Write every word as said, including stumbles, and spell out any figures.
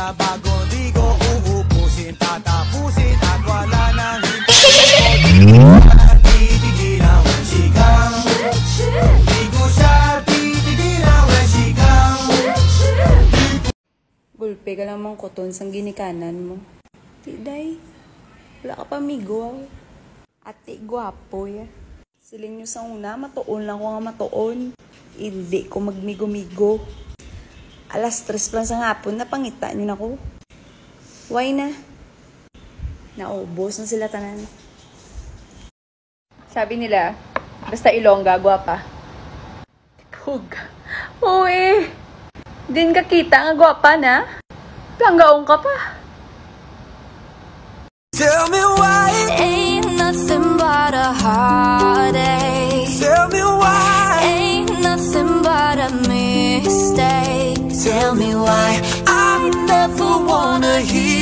na bagong ligo, uubusin, tatapusin, at wala nang hindi titigilan when she comes. Di ko siya titigilan when she comes. Gulpe ka lang mong koton sang ginikanan mo. Tiday, wala ka pa migo. Ate, gwapo ya. Siling nyo sa una, matuon lang ko nga matuon. Hindi ko magmigo-migo. Alas tres lang sa hapon, napangita nyo na ko. Why na? Naubos na sila tanan. Sabi nila, basta Ilongga, gwapa. Hug. Uy! Din ka kita nga gwapa na? Langgaong ka pa. Tell me why it ain't nothing but a heartache. Tell me why ain't nothing but a mistake. Tell me why I never wanna hear